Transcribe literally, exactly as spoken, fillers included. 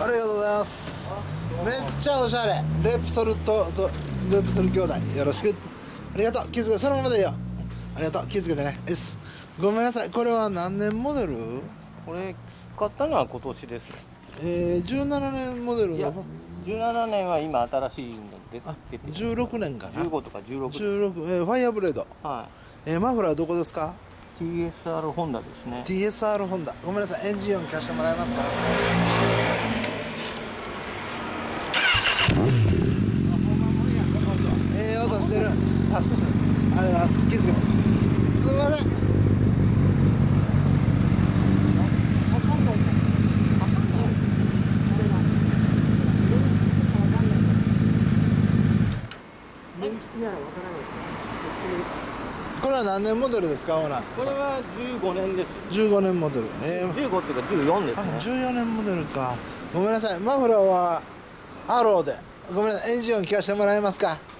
ありがとうございます。めっちゃおしゃれ。レプソルととレプソル兄弟よろしく。ありがとう。気づけてそのままでいいよ。ありがとう。気づけてね。です。ごめんなさい。これは何年モデル？ これ買ったのは今年ですね。 えー、じゅうななねんモデルの。 じゅうななねんは今新しいので出てる。 じゅうろくねんかな。 じゅうごとかじゅうろく。 じゅうろく、えー、ファイアブレード。 はい。 えー、マフラーどこですか？ ティーエスアール ホンダですね。 ティーエスアール ホンダ。ごめんなさい。エンジン音聞かせてもらえますか？ええ音してる。あ、そう。ありがとうございます。気づけて。すみません。これは何年モデルですか、オーナー？ これはじゅうごねんです。 じゅうごねんモデル。えー、じゅうごっていうかじゅうよんですね。 あ、じゅうよねんモデルか。ごめんなさい。マフラーはアローで。ごめんなさい。エンジン音聞かせてもらえますか？